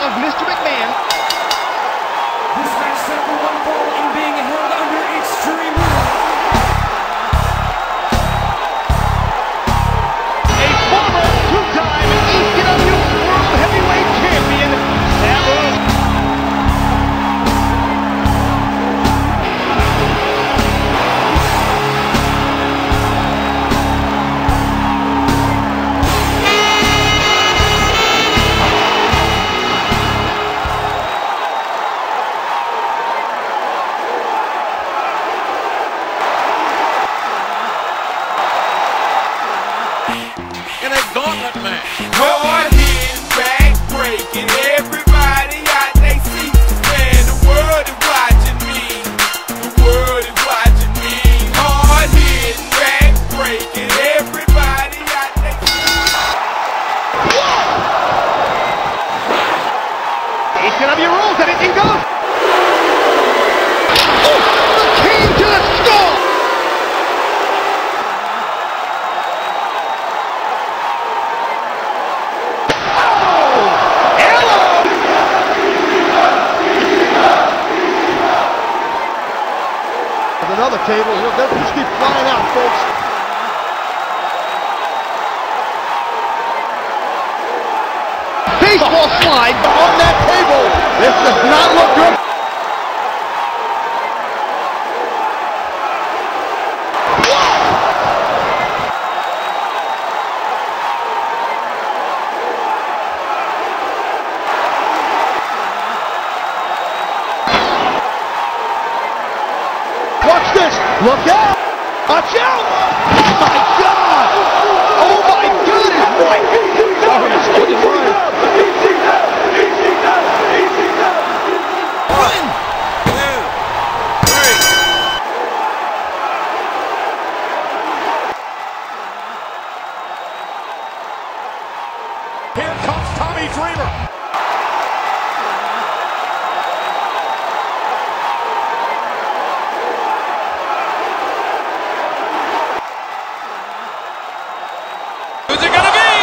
of Mr. McMahon. This match set for one fall in being held under Extreme Rules. A former two-time PSW World Heavyweight Champion, Sabu. In a gauntlet match. Hard hitting, back breaking, everybody out they see. Man, the world is watching me. The world is watching me. Hard hitting, back breaking, everybody out they see. PSW rules, anything goes. Oh, the king to the skull. Another table, they'll just keep flying out, folks. Baseball slide on that table. This does not look good. Watch this! Look out! Watch out! Oh my God! Oh my goodness! Oh, that's good line. One, two, three. Here comes Tommy Dreamer. Who's it gonna be?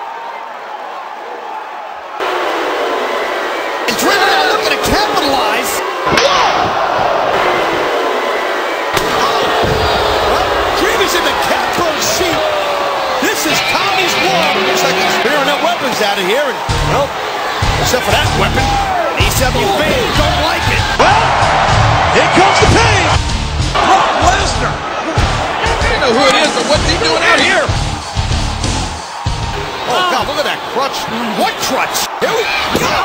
And Dreamer now looking to capitalize. Dreamer's in the capcom seat. This is Tommy's war. Looks like he's clearing their weapons out of here, and well, except for that weapon. PSW fans don't like it. Well, here comes the pain. Brock Lesnar. I don't know who it is, but what's he doing out here? Oh God, look at that crutch. What crutch? Here we go.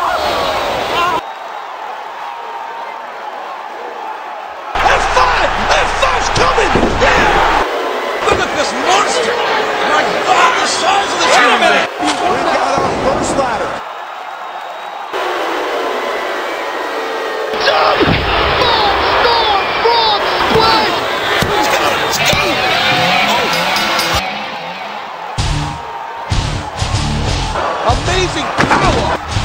F5's coming. Yeah. Look at this monster. My God, the size of this human being. We got our first ladder. Jump! Storm! Frog! Splash! Let's go. Let's go. Oh. Amazing power.